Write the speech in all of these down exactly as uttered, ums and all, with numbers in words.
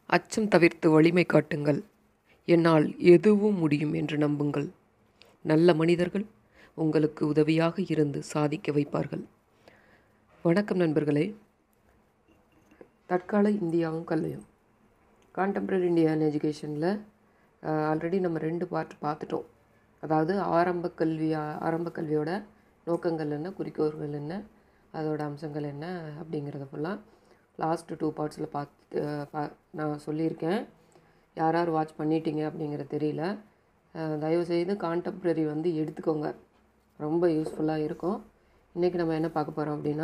அச்சம் தவிர்த்து வலிமை காட்டுங்கள். என்னால் எதுவும் முடியும் என்று நம்புங்கள். நல்ல மனிதர்கள் உங்களுக்கு உதவியாக இருந்து சாதிக்க வைப்பார்கள். வணக்கம் நண்பர்களே. தற்கால இந்தியாவும் கல்வியும், கான்டெம்பரரி இந்தியன் எஜுகேஷனில் ஆல்ரெடி நம்ம ரெண்டு பார்ட் பார்த்துட்டோம். அதாவது ஆரம்ப கல்வி ஆரம்ப கல்வியோட நோக்கங்கள் என்ன, குறிக்கோள்கள் என்ன, அதோட அம்சங்கள் என்ன அப்படிங்கிறத ஃபுல்லாக லாஸ்ட்டு டூ பார்ட்ஸில் பார்த்து பா நான் சொல்லியிருக்கேன். யார் யார் வாட்ச் பண்ணிட்டீங்க அப்படிங்கிற தெரியல. தயவுசெய்து கான்டெம்பரரி வந்து எடுத்துக்கோங்க, ரொம்ப யூஸ்ஃபுல்லாக இருக்கும். இன்றைக்கி நம்ம என்ன பார்க்க போகிறோம் அப்படின்னா,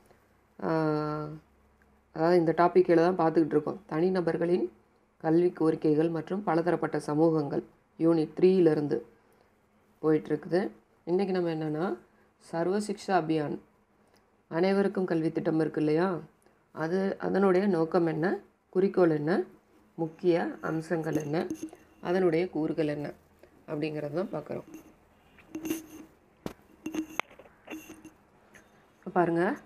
அதாவது இந்த டாப்பிக்கில் தான் பார்த்துக்கிட்டு இருக்கோம். தனிநபர்களின் கல்வி கோரிக்கைகள் மற்றும் பலதரப்பட்ட சமூகங்கள் யூனிட் த்ரீயிலேருந்து போயிட்டுருக்குது. இன்றைக்கி நம்ம என்னென்னா, சர்வ சிக்ஷா அபியான், அனைவருக்கும் கல்வி திட்டம் இருக்கு இல்லையா, அது அதனுடைய நோக்கம் என்ன, குறிக்கோள் என்ன, முக்கிய அம்சங்கள் என்ன, அதனுடைய கூறுகள் என்ன அப்படிங்கிறது தான் பார்க்குறோம். பாருங்கள்,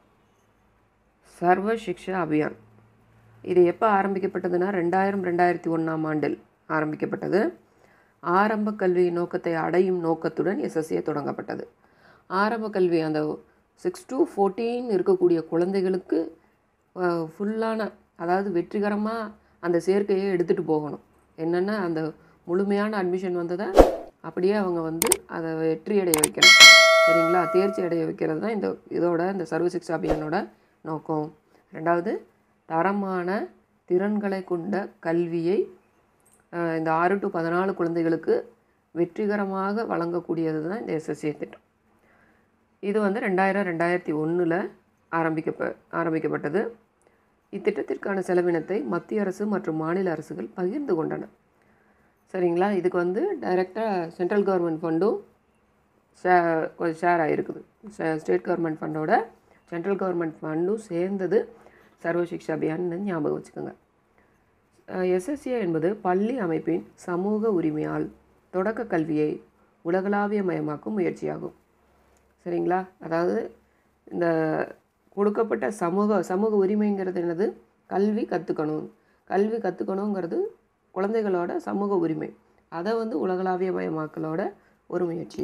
சர்வ சிக்ஷா அபியான் இது எப்போ ஆரம்பிக்கப்பட்டதுன்னா ரெண்டாயிரம் ரெண்டாயிரத்தி ஒன்றாம் ஆண்டில் ஆரம்பிக்கப்பட்டது. ஆரம்ப கல்வி நோக்கத்தை அடையும் நோக்கத்துடன் எஸ்எஸ்ஏ தொடங்கப்பட்டது. ஆரம்ப கல்வி அந்த சிக்ஸ் டு ஃபோர்டீன் இருக்கக்கூடிய குழந்தைகளுக்கு ஃபுல்லான, அதாவது வெற்றிகரமாக அந்த சேர்க்கையை எடுத்துகிட்டு போகணும். என்னென்னா, அந்த முழுமையான அட்மிஷன் வந்ததை அப்படியே அவங்க வந்து அதை வெற்றி அடைய வைக்கணும். சரிங்களா, தேர்ச்சி அடைய வைக்கிறது தான் இந்த இதோட இந்த சர்வ சிக்ஷா அபியானோட நோக்கம். ரெண்டாவது, தரமான திறன்களை கொண்ட கல்வியை இந்த ஆறு டு பதினாலு குழந்தைகளுக்கு வெற்றிகரமாக வழங்கக்கூடியது தான் இந்த எஸ்எஸ்ஏ திட்டம். இது வந்து ரெண்டாயிரம் ரெண்டாயிரத்தி ஒன்றில் ஆரம்பிக்கப்ப ஆரம்பிக்கப்பட்டது. இத்திட்டத்திற்கான செலவினத்தை மத்திய அரசு மற்றும் மாநில அரசுகள் பகிர்ந்து கொண்டன. சரிங்களா, இதுக்கு வந்து டைரெக்டாக சென்ட்ரல் கவர்மெண்ட் ஃபண்டும் ஷே ஷேர் ஆகிருக்குது. ஸ்டேட் கவர்மெண்ட் ஃபண்டோட சென்ட்ரல் கவர்மெண்ட் ஃபண்டும் சேர்ந்தது சர்வ சிக்ஷா அபியான்னு ஞாபகம் வச்சுக்கோங்க. எஸ்எஸ்ஏ என்பது பள்ளி அமைப்பின் சமூக உரிமையால் தொடக்க கல்வியை உலகளாவிய மயமாக்கும் முயற்சியாகும். சரிங்களா, அதாவது இந்த கொடுக்கப்பட்ட சமூக சமூக உரிமைங்கிறது என்னது, கல்வி கற்றுக்கணும். கல்வி கற்றுக்கணுங்கிறது குழந்தைகளோட சமூக உரிமை. அதை வந்து உலகளாவிய மயமாக்கலோட ஒரு முயற்சி.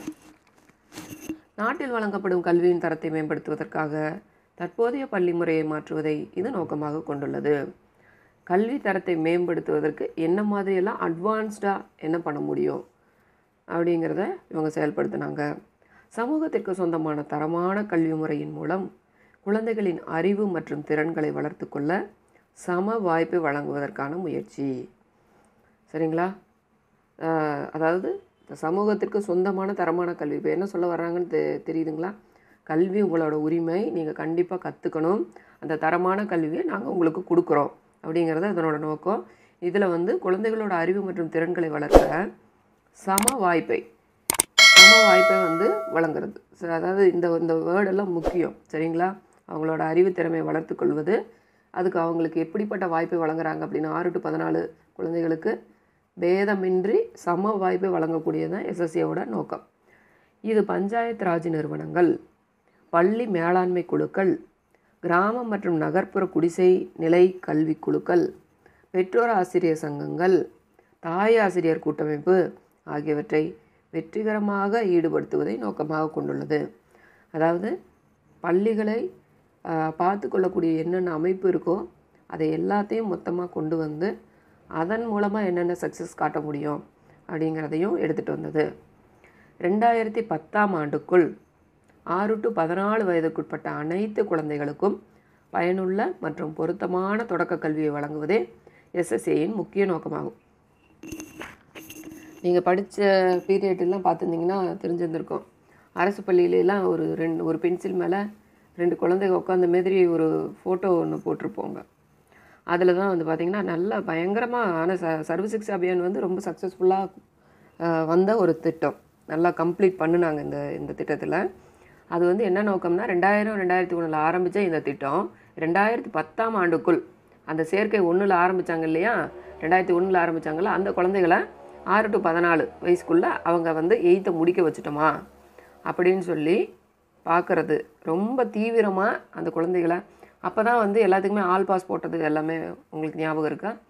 நாட்டில் வழங்கப்படும் கல்வியின் தரத்தை மேம்படுத்துவதற்காக தற்போதைய பள்ளி முறையை மாற்றுவதை இது நோக்கமாக கொண்டுள்ளது. கல்வி தரத்தை மேம்படுத்துவதற்கு என்ன மாதிரியெல்லாம் அட்வான்ஸ்டாக என்ன பண்ண முடியும் அப்படிங்கிறத இவங்க செயல்படுத்தினாங்க. சமூகத்திற்கு சொந்தமான தரமான கல்வி முறையின் மூலம் குழந்தைகளின் அறிவு மற்றும் திறன்களை வளர்த்து கொள்ள சம வாய்ப்பை வழங்குவதற்கான முயற்சி. சரிங்களா, அதாவது சமூகத்திற்கு சொந்தமான தரமான கல்வி. இப்போ என்ன சொல்ல வர்றாங்கன்னு தெ தெரியுதுங்களா கல்வி உங்களோட உரிமை, நீங்கள் கண்டிப்பாக கற்றுக்கணும். அந்த தரமான கல்வியை நாங்கள் உங்களுக்கு கொடுக்குறோம் அப்படிங்கிறது அதனோட நோக்கம். இதில் வந்து குழந்தைகளோட அறிவு மற்றும் திறன்களை வளர்க்க சம வாய்ப்பை சம வாய்ப்பை வந்து வழங்குறது. அதாவது இந்த இந்த வேர்டெல்லாம் முக்கியம். சரிங்களா, அவங்களோட அறிவு திறமையை வளர்த்து கொள்வது. அதுக்கு அவங்களுக்கு எப்படிப்பட்ட வாய்ப்பை வழங்குறாங்க அப்படின்னா, ஆறு டு பதினாலு குழந்தைகளுக்கு பேதமின்றி சம வாய்ப்பை வழங்கக்கூடியது தான் எஸ்எஸ்ஏவோட நோக்கம். இது பஞ்சாயத்து ராஜ் நிறுவனங்கள், பள்ளி மேலாண்மை குழுக்கள், கிராமம் மற்றும் நகர்ப்புற குடிசை நிலை கல்வி குழுக்கள், பெற்றோர் ஆசிரியர் சங்கங்கள், தாய் ஆசிரியர் கூட்டமைப்பு ஆகியவற்றை வெற்றிகரமாக ஈடுபடுத்துவதை நோக்கமாக கொண்டுள்ளது. அதாவது பள்ளிகளை பார்த்து கொள்ளக்கூடிய என்னென்ன அமைப்பு இருக்கோ அதை எல்லாத்தையும் மொத்தமாக கொண்டு வந்து அதன் மூலமாக என்னென்ன சக்ஸஸ் காட்ட முடியும் அப்படிங்கிறதையும் எடுத்துகிட்டு வந்தது. ரெண்டாயிரத்தி பத்தாம் ஆண்டுக்குள் ஆறு டு பதினாலு வயதுக்குட்பட்ட அனைத்து குழந்தைகளுக்கும் பயனுள்ள மற்றும் பொருத்தமான தொடக்க கல்வியை வழங்குவதே எஸ்எஸ்ஏயின் முக்கிய நோக்கமாகும். நீங்கள் படித்த பீரியட்லாம் பார்த்துருந்தீங்கன்னா தெரிஞ்சிருந்திருக்கும். அரசு பள்ளியிலலாம் ஒரு ரெண்டு ஒரு பென்சில் மேலே ரெண்டு குழந்தைங்க உட்காந்த மாதிரி ஒரு ஃபோட்டோ ஒன்று போட்டிருப்போங்க. அதில் தான் வந்து பார்த்திங்கன்னா நல்லா பயங்கரமாக, ஆனால் ச சர்வ சிக்ஷா அபியான் வந்து ரொம்ப சக்ஸஸ்ஃபுல்லாக வந்த ஒரு திட்டம். நல்லா கம்ப்ளீட் பண்ணினாங்க இந்த இந்த திட்டத்தில். அது வந்து என்ன நோக்கம்னா, ரெண்டாயிரம் ரெண்டாயிரத்தி ஒன்றில் ஆரம்பித்த இந்த திட்டம் ரெண்டாயிரத்தி பத்தாம் ஆண்டுக்குள் அந்த சேர்க்கை ஒன்றில் ஆரம்பித்தாங்க இல்லையா, ரெண்டாயிரத்தி ஒன்றில் ஆரம்பித்தாங்களா, அந்த குழந்தைகளை ஆறு டு பதினாலு வயசுக்குள்ளே அவங்க வந்து எயித்தை முடிக்க வச்சுட்டோமா அப்படின்னு சொல்லி பார்க்குறது. ரொம்ப தீவிரமாக அந்த குழந்தைகளை அப்போ தான் வந்து எல்லாத்துக்குமே ஆல் பாஸ் போட்டது எல்லாமே உங்களுக்கு ஞாபகம் இருக்கா?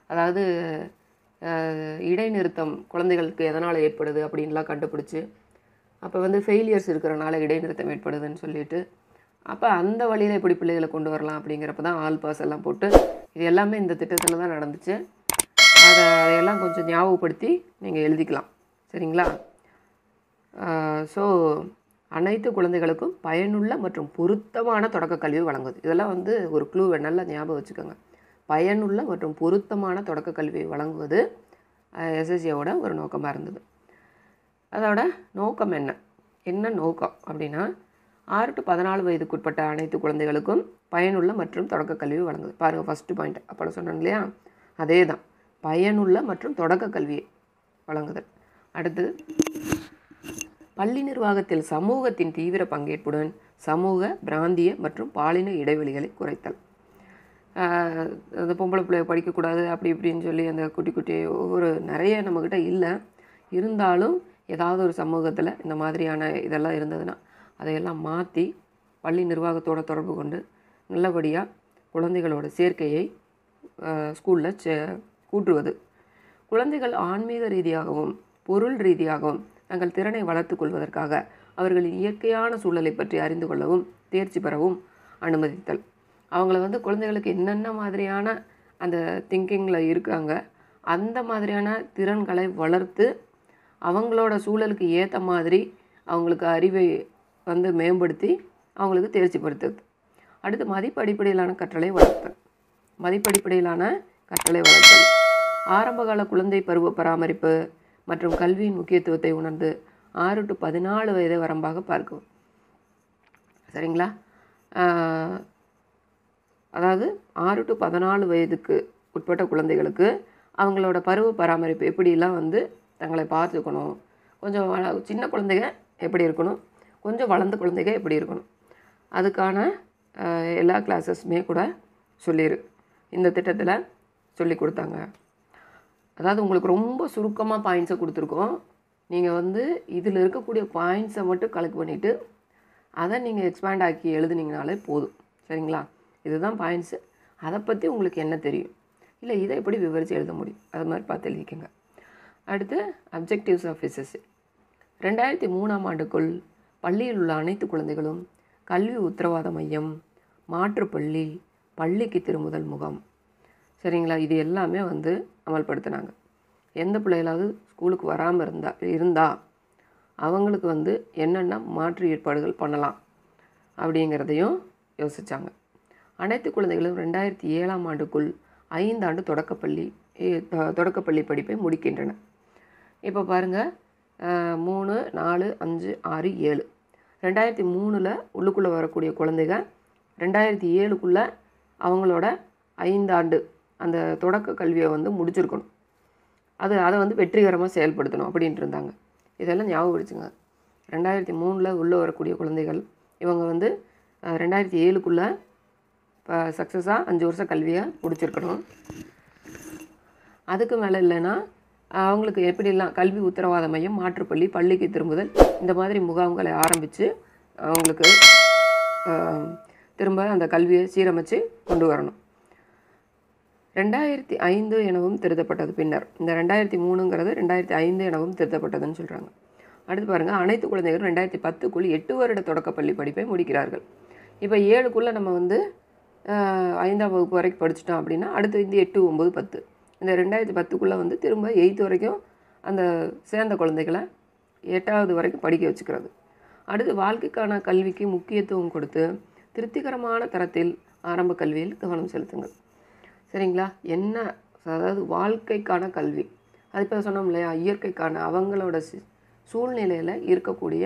அதாவது இடைநிறுத்தம் குழந்தைகளுக்கு எதனால் ஏற்படுது அப்படின்லாம் கண்டுபிடிச்சி, அப்போ வந்து ஃபெயிலியர்ஸ் இருக்கிறனால இடைநிறுத்தம் ஏற்படுதுன்னு சொல்லிட்டு, அப்போ அந்த வழியில் எப்படி பிள்ளைகளை கொண்டு வரலாம் அப்படிங்கிறப்ப தான் ஆல் பாஸ் எல்லாம் போட்டு, இது எல்லாமே இந்த திட்டத்தில் தான் நடந்துச்சு. அதை அதையெல்லாம் கொஞ்சம் ஞாபகப்படுத்தி நீங்கள் எழுதிக்கலாம். சரிங்களா? ஸோ அனைத்து குழந்தைகளுக்கும் பயனுள்ள மற்றும் பொருத்தமான தொடக்க கல்வி வழங்குது. இதெல்லாம் வந்து ஒரு க்ளூவை நல்லா ஞாபகம் வச்சுக்கோங்க. பயனுள்ள மற்றும் பொருத்தமான தொடக்க கல்வியை வழங்குவது எஸ்எஸ்ஏவோட ஒரு நோக்கமாக இருந்தது. அதோட நோக்கம் என்ன என்ன நோக்கம் அப்படின்னா, ஆறு டு பதினாலு வயதுக்குட்பட்ட அனைத்து குழந்தைகளுக்கும் பயனுள்ள மற்றும் தொடக்க கல்வி வழங்குது. பாருங்கள், ஃபஸ்ட்டு பாயிண்ட் அப்போ சொன்னேன் இல்லையா, அதே தான், பயனுள்ள மற்றும் தொடக்க கல்வியை வழங்குதல். அடுத்து, பள்ளி நிர்வாகத்தில் சமூகத்தின் தீவிர பங்கேற்புடன் சமூக, பிராந்திய மற்றும் பாலின இடைவெளிகளை குறைத்தல். அந்த பொம்பளை பிள்ளைய படிக்கக்கூடாது அப்படி இப்படின்னு சொல்லி அந்த குட்டி குட்டி ஒவ்வொரு நிறைய நம்மக்கிட்ட இல்லை, இருந்தாலும் ஏதாவது ஒரு சமூகத்தில் இந்த மாதிரியான இதெல்லாம் இருந்ததுன்னா அதையெல்லாம் மாற்றி பள்ளி நிர்வாகத்தோடு தொடர்பு கொண்டு நல்லபடியாக குழந்தைகளோட சேர்க்கையை ஸ்கூலில் சே கூட்டுவது. குழந்தைகள் ஆன்மீக ரீதியாகவும் பொருள் ரீதியாகவும் தங்கள் திறனை வளர்த்து கொள்வதற்காக அவர்களின் இயற்கையான சூழலை பற்றி அறிந்து கொள்ளவும் தேர்ச்சி பெறவும் அனுமதித்தல். அவங்கள வந்து குழந்தைகளுக்கு என்னென்ன மாதிரியான அந்த திங்கிங்கில் இருக்காங்க, அந்த மாதிரியான திறன்களை வளர்த்து அவங்களோட சூழலுக்கு ஏற்ற மாதிரி அவங்களுக்கு அறிவை வந்து மேம்படுத்தி அவங்களுக்கு தேர்ச்சி படுத்துறது. அடுத்து, மதிப்படிப்படையிலான கற்றலை வளர்த்தல். மதிப்படிப்படையிலான கற்றலை வளர்த்தல் ஆரம்பகால குழந்தை பருவ பராமரிப்பு மற்றும் கல்வியின் முக்கியத்துவத்தை உணர்ந்து ஆறு டு பதினாலு வயதை வரம்பாக பார்க்கவும். சரிங்களா? அதாவது ஆறு டு பதினாலு வயதுக்கு உட்பட்ட குழந்தைகளுக்கு அவங்களோட பருவ பராமரிப்பு எப்படிலாம் வந்து தங்களை பார்த்துக்கணும், கொஞ்சம் சின்ன குழந்தைங்க எப்படி இருக்கணும், கொஞ்சம் வளர்ந்த குழந்தைங்க எப்படி இருக்கணும், அதுக்கான எல்லா கிளாஸஸுமே கூட சொல்லிடு இந்த திட்டத்தில் சொல்லி கொடுத்தாங்க. அதாவது உங்களுக்கு ரொம்ப சுருக்கமாக பாயிண்ட்ஸை கொடுத்துருக்கோம். நீங்கள் வந்து இதில் இருக்கக்கூடிய பாயிண்ட்ஸை மட்டும் கலெக்ட் பண்ணிவிட்டு அதை நீங்கள் எக்ஸ்பேண்ட் ஆக்கி எழுதுனீங்கனாலே போதும். சரிங்களா? இதுதான் பாயிண்ட்ஸு. அதை பற்றி உங்களுக்கு என்ன தெரியும், இல்லை இதை எப்படி விவரித்து எழுத முடியும், அது மாதிரி பார்த்து எழுதிக்கங்க. அடுத்து, அப்ஜெக்டிவ்ஸ் ஆஃப் எஸ்எஸ்ஏ. ரெண்டாயிரத்தி மூணாம் ஆண்டுக்குள் பள்ளியில் உள்ள அனைத்து குழந்தைகளும் கல்வி உத்தரவாத மையம், மாற்றுப்பள்ளி, பள்ளிக்கு திரும்புதல் முகாம், சரிங்களா, இது எல்லாமே வந்து அமல்படுத்தினாங்க. எந்த பிள்ளைகளாவது ஸ்கூலுக்கு வராமல் இருந்தா இருந்தால் அவங்களுக்கு வந்து என்னென்ன மாற்று ஏற்பாடுகள் பண்ணலாம் அப்படிங்கிறதையும் யோசித்தாங்க. அனைத்து குழந்தைகளும் ரெண்டாயிரத்தி ஏழாம் ஆண்டுக்குள் ஐந்தாண்டு தொடக்கப்பள்ளி தொடக்கப்பள்ளி படிப்பை முடிக்கின்றன. இப்போ பாருங்கள், மூணு நாலு அஞ்சு ஆறு ஏழு ரெண்டாயிரத்தி மூணில் உள்ளுக்குள்ளே வரக்கூடிய குழந்தைங்க ரெண்டாயிரத்தி ஏழுக்குள்ளே அவங்களோட ஐந்தாண்டு அந்த தொடக்க கல்வியை வந்து முடிச்சிருக்கணும். அது அதை வந்து வெற்றிகரமாக செயல்படுத்தணும் அப்படின்ட்டு இருந்தாங்க. இதெல்லாம் ஞாபகம் வச்சுங்க. ரெண்டாயிரத்தி மூணில் உள்ளே வரக்கூடிய குழந்தைகள் இவங்க வந்து ரெண்டாயிரத்தி ஏழுக்குள்ளே இப்போ சக்ஸஸாக அஞ்சு வருஷம் கல்வியை முடிச்சிருக்கணும். அதுக்கு மேலே இல்லைன்னா அவங்களுக்கு எப்படிலாம் கல்வி உத்தரவாத மையம், மாற்றுப்பள்ளி, பள்ளிக்கு திரும்புதல், இந்த மாதிரி முகாம்களை ஆரம்பித்து அவங்களுக்கு திரும்ப அந்த கல்வியை சீரமைச்சு கொண்டு வரணும். ரெண்டாயிரத்தி ஐந்து எனவும் திருத்தப்பட்டது. பின்னர் இந்த ரெண்டாயிரத்தி மூணுங்கிறது ரெண்டாயிரத்தி ஐந்து எனவும் திருத்தப்பட்டதுன்னு சொல்கிறாங்க. அடுத்து பாருங்கள், அனைத்து குழந்தைகளும் ரெண்டாயிரத்தி பத்துக்குள் எட்டு வருட தொடக்கப்பள்ளி படிப்பை முடிக்கிறார்கள். இப்போ ஏழுக்குள்ளே நம்ம வந்து ஐந்தாம் வகுப்பு வரைக்கும் படிச்சிட்டோம் அப்படின்னா அடுத்து இந்த எட்டு ஒம்பது பத்து இந்த ரெண்டாயிரத்தி பத்துக்குள்ளே வந்து திரும்ப எயித்து வரைக்கும் அந்த சேர்ந்த குழந்தைகளை எட்டாவது வரைக்கும் படிக்க வச்சுக்கிறது. அடுத்து, வாழ்க்கைக்கான கல்விக்கு முக்கியத்துவம் கொடுத்து திருப்திகரமான தரத்தில் ஆரம்ப கல்வியில் கவனம் செலுத்துங்கள். சரிங்களா? என்ன, அதாவது வாழ்க்கைக்கான கல்வி, அது இப்போ சொன்னோம் இல்லையா, இயற்கைக்கான அவங்களோட சூழ்நிலையில் இருக்கக்கூடிய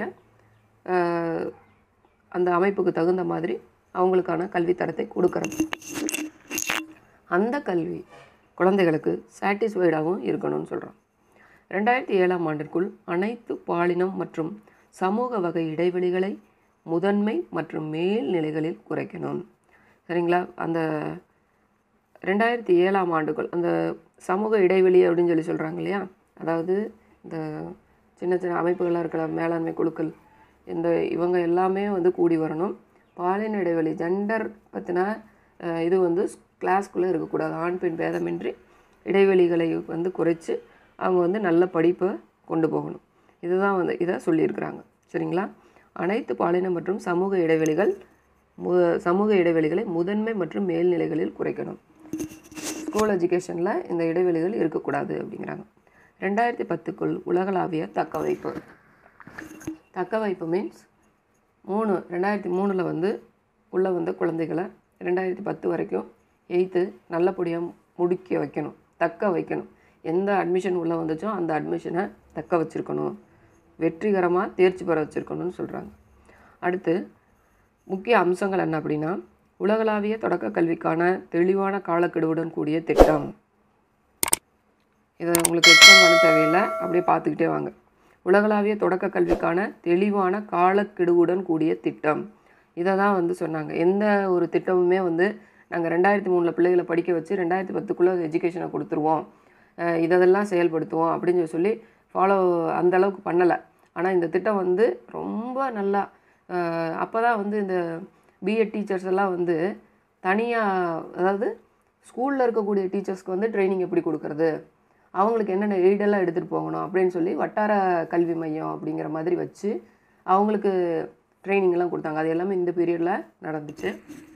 அந்த அமைப்புக்கு தகுந்த மாதிரி அவங்களுக்கான கல்வி தரத்தை கொடுக்கறது. அந்த கல்வி குழந்தைகளுக்கு சாட்டிஸ்ஃபைடாகவும் இருக்கணும்னு சொல்கிறோம். ரெண்டாயிரத்தி ஏழாம் ஆண்டிற்குள் அனைத்து பாலினம் மற்றும் சமூக வகை இடைவெளிகளை முதன்மை மற்றும் மேல்நிலைகளில் குறைக்கணும். சரிங்களா? அந்த ரெண்டாயிரத்தி ஏழாம் ஆண்டுக்குள் அந்த சமூக இடைவெளி அப்படின்னு சொல்லி சொல்கிறாங்க இல்லையா, அதாவது இந்த சின்ன சின்ன அமைப்புகளாக இருக்கிற மேலாண்மை குழுக்கள், இந்த இவங்க எல்லாமே வந்து கூடி வரணும். பாலின இடைவெளி, ஜெண்டர் பற்றின இது வந்து கிளாஸ்க்குள்ளே இருக்கக்கூடாது. ஆண் பெண் பேதமின்றி இடைவெளிகளை வந்து குறைச்சி அவங்க வந்து நல்ல படிப்பை கொண்டு போகணும். இதுதான் வந்து இதை சொல்லியிருக்கிறாங்க. சரிங்களா? அனைத்து பாலின மற்றும் சமூக இடைவெளிகள் மு சமூக இடைவெளிகளை முதன்மை மற்றும் மேல்நிலைகளில் குறைக்கணும். ஸ்கூல் எஜுகேஷனில் இந்த இடைவெளிகள் இருக்கக்கூடாது அப்படிங்கிறாங்க. ரெண்டாயிரத்தி பத்துக்குள் உலகளாவிய தக்க வைப்பு. தக்க வைப்பு மீன்ஸ் மூணு ரெண்டாயிரத்தி மூணில் வந்து உள்ளே வந்த குழந்தைகளை ரெண்டாயிரத்தி பத்து வரைக்கும் எயித்து நல்லபடியாக முடிக்க வைக்கணும், தக்க வைக்கணும். எந்த அட்மிஷன் உள்ளே வந்துச்சோ அந்த அட்மிஷனை தக்க வச்சுருக்கணும், வெற்றிகரமாக தேர்ச்சி பெற வச்சுருக்கணும்னு சொல்கிறாங்க. அடுத்து முக்கிய அம்சங்கள் என்ன அப்படின்னா, உலகளாவிய தொடக்க கல்விக்கான தெளிவான காலக்கெடுவுடன் கூடிய திட்டம். இதை உங்களுக்கு எக்ஸ்பிளைன் பண்ண தேவையில்லை, அப்படியே பார்த்துக்கிட்டே வாங்க. உலகளாவிய தொடக்க கல்விக்கான தெளிவான காலக்கெடுவுடன் கூடிய திட்டம், இதை தான் வந்து சொன்னாங்க. எந்த ஒரு திட்டமுமே வந்து நாங்கள் ரெண்டாயிரத்தி மூணில் பிள்ளைகளை படிக்க வச்சு ரெண்டாயிரத்தி பத்துக்குள்ளே எஜுகேஷனை கொடுத்துருவோம், இதெல்லாம் செயல்படுத்துவோம் அப்படின்னு சொல்லி ஃபாலோ அந்தளவுக்கு பண்ணலை. ஆனால் இந்த திட்டம் வந்து ரொம்ப நல்லா, அப்போ தான் வந்து இந்த பிஎட் டீச்சர்ஸ் எல்லாம் வந்து தனியாக, அதாவது ஸ்கூலில் இருக்கக்கூடிய டீச்சர்ஸ்க்கு வந்து ட்ரைனிங் எப்படி கொடுக்குறது, அவங்களுக்கு என்னென்ன எய்டெல்லாம் எடுத்துகிட்டு போகணும் அப்படின்னு சொல்லி வட்டார கல்வி மையம் அப்படிங்கிற மாதிரி வச்சு அவங்களுக்கு ட்ரைனிங்லாம் கொடுத்தாங்க. அது எல்லாமே இந்த பீரியடில் நடந்துச்சு.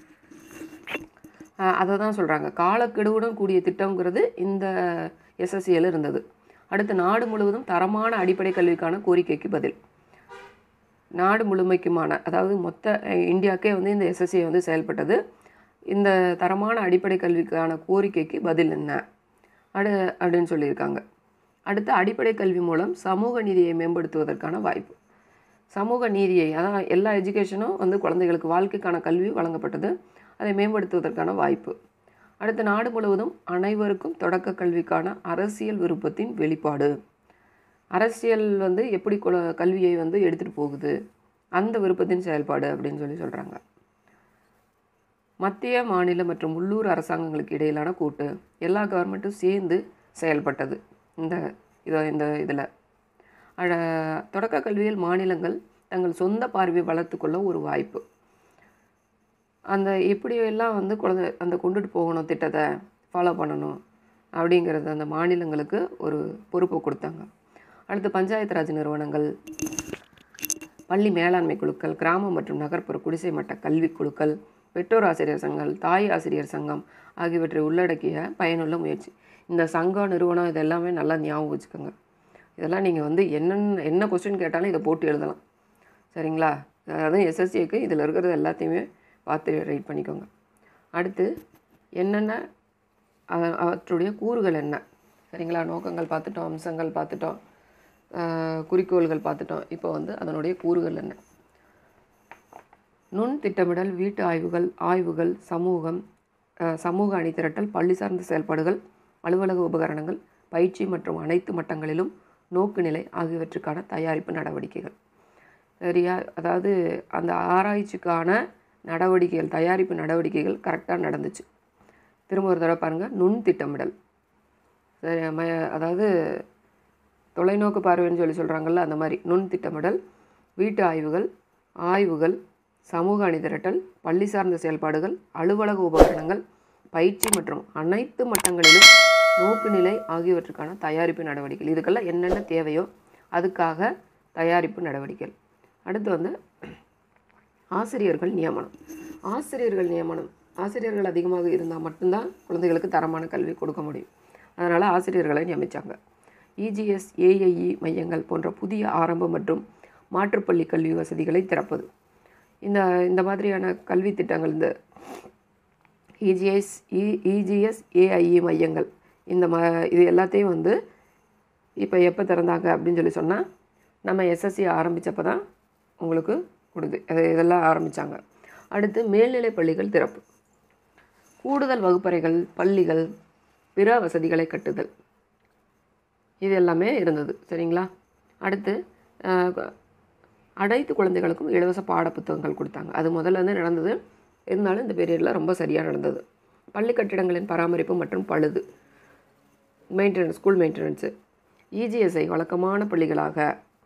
அதை தான் சொல்கிறாங்க காலக்கெடுவுடன் கூடிய திட்டங்கிறது இந்த எஸ்எஸ்சியில் இருந்தது. அடுத்து நாடு முழுவதும் தரமான அடிப்படை கல்விக்கான கோரிக்கைக்கு பதில். நாடு முழுமைக்குமான, அதாவது மொத்த இந்தியாவுக்கே வந்து இந்த எஸ்எஸ்சியை வந்து செயல்பட்டது. இந்த தரமான அடிப்படை கல்விக்கான கோரிக்கைக்கு பதில் என்ன அடு அப்படின்னு சொல்லியிருக்காங்க. அடுத்து அடிப்படை கல்வி மூலம் சமூக நீதியை மேம்படுத்துவதற்கான வாய்ப்பு. சமூக நீதியை, அதான் எல்லா எஜுகேஷனும் வந்து குழந்தைகளுக்கு வாழ்க்கைக்கான கல்வி வழங்கப்பட்டது, அதை மேம்படுத்துவதற்கான வாய்ப்பு. அடுத்து நாடு முழுவதும் அனைவருக்கும் தொடக்க கல்விக்கான அரசியல் விருப்பத்தின் வெளிப்பாடு. அரசியல் வந்து எப்படி கல்வியை வந்து எடுத்துகிட்டு போகுது, அந்த விருப்பத்தின் செயல்பாடு அப்படின்னு சொல்லி சொல்கிறாங்க. மத்திய மாநில மற்றும் உள்ளூர் அரசாங்கங்களுக்கு இடையிலான கூட்டு, எல்லா கவர்மெண்ட்டும் சேர்ந்து செயல்பட்டது இந்த இதை இந்த இதில். தொடக்க கல்வியில் மாநிலங்கள் தங்கள் சொந்த பார்வையை வளர்த்து கொள்ள ஒரு வாய்ப்பு. அந்த எப்படியெல்லாம் வந்து குழந்தை அந்த கொண்டுட்டு போகணும், திட்டத்தை ஃபாலோ பண்ணணும் அப்படிங்கிறது அந்த மாநிலங்களுக்கு ஒரு பொறுப்பை கொடுத்தாங்க. அடுத்து பஞ்சாயத்து ராஜ் நிறுவனங்கள், பள்ளி மேலாண்மை குழுக்கள், கிராம மற்றும் நகர்ப்புற குடிசை மட்ட கல்வி குழுக்கள், பெற்றோர் ஆசிரியர் சங்கம், தாய் ஆசிரியர் சங்கம் ஆகியவற்றை உள்ளடக்கிய பயனுள்ள முயற்சி. இந்த சங்கம், நிறுவனம் இதெல்லாமே நல்லா ஞாபகம் வச்சுக்கோங்க. இதெல்லாம் நீங்கள் வந்து என்னென்ன என்ன கொஸ்டின் கேட்டாலும் இதை போட்டு எழுதலாம். சரிங்களா? அதுவும் எஸ்எஸ்சிக்கு இதில் இருக்கிறது எல்லாத்தையுமே பார்த்து ரைட் பண்ணிக்கோங்க. அடுத்து என்னென்ன அவற்றுடைய கூறுகள் என்ன, சரிங்களா? நோக்கங்கள் பார்த்துட்டோம், அம்சங்கள் பார்த்துட்டோம், குறிக்கோள்கள் பார்த்துட்டோம். இப்போ வந்து அதனுடைய கூறுகள் என்ன? நுண் திட்டமிடல், வீட்டு ஆய்வுகள், ஆய்வுகள், சமூகம், சமூக அணிதிரட்டல், பள்ளி சார்ந்த செயல்பாடுகள், அலுவலக உபகரணங்கள், பயிற்சி மற்றும் அனைத்து மட்டங்களிலும் நோக்குநிலை ஆகியவற்றுக்கான தயாரிப்பு நடவடிக்கைகள். சரியா? அதாவது அந்த ஆராய்ச்சிக்கான நடவடிக்கைகள், தயாரிப்பு நடவடிக்கைகள் கரெக்டாக நடந்துச்சு. திரும்ப ஒரு தடவை பாருங்கள். நுண் திட்டமிடல், சரி, அதாவது தொலைநோக்கு பார்வைன்னு சொல்லி சொல்கிறாங்கல்ல, அந்த மாதிரி நுண் திட்டமிடல், வீட்டு ஆய்வுகள், ஆய்வுகள், சமூக அணிதிரட்டல், பள்ளி சார்ந்த செயல்பாடுகள், அலுவலக உபகரணங்கள், பயிற்சி மற்றும் அனைத்து மட்டங்களிலும் நோக்குநிலை ஆகியவற்றுக்கான தயாரிப்பு நடவடிக்கைகள். இதுக்கெல்லாம் என்னென்ன தேவையோ அதுக்காக தயாரிப்பு நடவடிக்கைகள். அடுத்து வந்து ஆசிரியர்கள் நியமனம். ஆசிரியர்கள் நியமனம் ஆசிரியர்கள் அதிகமாக இருந்தால் மட்டும்தான் குழந்தைகளுக்கு தரமான கல்வி கொடுக்க முடியும். அதனால் ஆசிரியர்களை நியமித்தாங்க. இஜிஎஸ், ஏஐஇ மையங்கள் போன்ற புதிய ஆரம்ப மற்றும் மாற்றுப்பள்ளி கல்வி வசதிகளை திறப்பது. இந்த இந்த மாதிரியான கல்வி திட்டங்கள், இந்த இஜிஎஸ் இ இஜிஎஸ் ஏஐஇ மையங்கள், இந்த ம இது எல்லாத்தையும் வந்து இப்போ எப்போ திறந்தாங்க அப்படின்னு சொல்லி சொன்னால், நம்ம எஸ்எஸ்சி ஆரம்பித்தப்போ தான் உங்களுக்கு கொடுது அது இதெல்லாம் ஆரம்பித்தாங்க. அடுத்து மேல்நிலை பள்ளிகள் திறப்பு, கூடுதல் வகுப்பறைகள், பள்ளிகள், பிற வசதிகளை கட்டுதல், இது எல்லாமே இருந்தது. சரிங்களா? அடுத்து அனைத்து குழந்தைகளுக்கும் இலவச பாட புத்தகங்கள் கொடுத்தாங்க. அது முதல்ல இருந்து நடந்தது, இருந்தாலும் இந்த பீரியடில் ரொம்ப சரியாக நடந்தது. பள்ளி கட்டிடங்களின் பராமரிப்பு மற்றும் பழுது, மெயின்டெனன்ஸ், ஸ்கூல் மெயின்டெனன்ஸு. இஜிஎஸ்ஐ வழக்கமான பள்ளிகளாக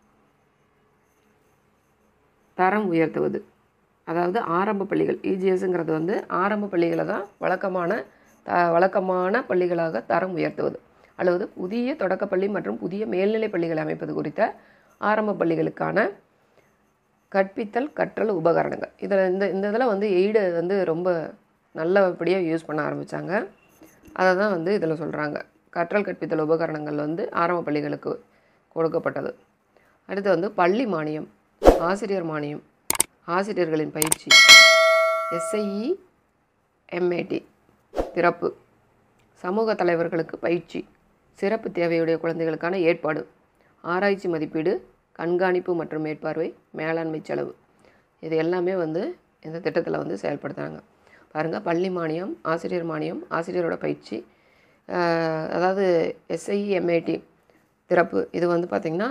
தரம் உயர்த்துவது, அதாவது ஆரம்ப பள்ளிகள், இஜிஎஸ்ங்கிறது வந்து ஆரம்ப பள்ளிகளை தான் வழக்கமான த வழக்கமான பள்ளிகளாக தரம் உயர்த்துவது அல்லது புதிய தொடக்கப்பள்ளி மற்றும் புதிய மேல்நிலை பள்ளிகளை அமைப்பது குறித்த ஆரம்ப பள்ளிகளுக்கான கற்பித்தல் கற்றல் உபகரணங்கள். இதில் இந்த இந்த இதில் வந்து எய்டு வந்து ரொம்ப நல்லபடியாக யூஸ் பண்ண ஆரம்பித்தாங்க. அதை தான் வந்து இதில் சொல்கிறாங்க. கற்றல் கற்பித்தல் உபகரணங்கள் வந்து ஆரம்ப பள்ளிகளுக்கு கொடுக்கப்பட்டது. அடுத்து வந்து பள்ளி மானியம், ஆசிரியர் மானியம், ஆசிரியர்களின் பயிற்சி, எஸ்ஐஇ எம்ஏடி திறப்பு, சமூக தலைவர்களுக்கு பயிற்சி, சிறப்பு தேவையுடைய குழந்தைகளுக்கான ஏற்பாடு, ஆராய்ச்சி மதிப்பீடு, கண்காணிப்பு மற்றும் மேற்பார்வை, மேலாண்மை செலவு. இது எல்லாமே வந்து இந்த திட்டத்தில் வந்து செயல்படுத்துகிறாங்க. பாருங்கள், பள்ளி மானியம், ஆசிரியர் மானியம், ஆசிரியரோட பயிற்சி, அதாவது எஸ்ஐஇ எம்ஏடி திறப்பு. இது வந்து பார்த்திங்கன்னா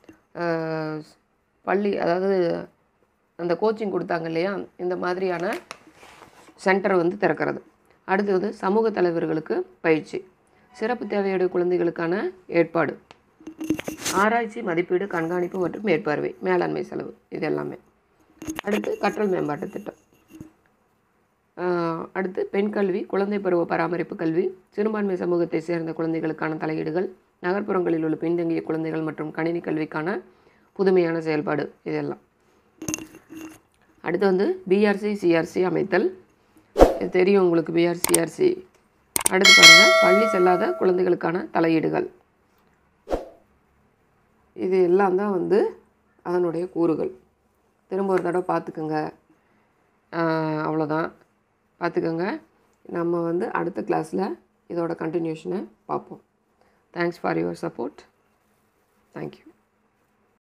பள்ளி, அதாவது அந்த கோச்சிங் கொடுத்தாங்க இல்லையா, இந்த மாதிரியான சென்டர் வந்து திறக்கிறது. அடுத்தது சமூக தலைவர்களுக்கு பயிற்சி, சிறப்பு தேவையுடைய குழந்தைகளுக்கான ஏற்பாடு, ஆராய்ச்சி மதிப்பீடு, கண்காணிப்பு மற்றும் மேற்பார்வை, மேலாண்மை செலவு. இது எல்லாமே. அடுத்து கற்றல் மேம்பாட்டு திட்டம். அடுத்து பெண் கல்வி, குழந்தை பருவ பராமரிப்பு கல்வி, சிறுபான்மை சமூகத்தை சேர்ந்த குழந்தைகளுக்கான தலையீடுகள், நகர்ப்புறங்களில் உள்ள பின்தங்கிய குழந்தைகள் மற்றும் கணினி கல்விக்கான புதுமையான செயல்பாடு. இதெல்லாம். அடுத்து வந்து பிஆர்சி சிஆர்சி அமைத்தல். இது தெரியும் உங்களுக்கு, பிஆர்சி சிஆர்சி. அடுத்து பாருங்கள், பள்ளி செல்லாத குழந்தைகளுக்கான தலையீடுகள். இது எல்லாம் தான் வந்து அதனுடைய கூறுகள். திரும்ப ஒரு தடவை பார்த்துக்குங்க. அவ்வளோதான், பார்த்துக்கோங்க. நம்ம வந்து அடுத்த கிளாஸில் இதோட கண்டினியூஷனை பார்ப்போம். Thanks for your support. Thank you.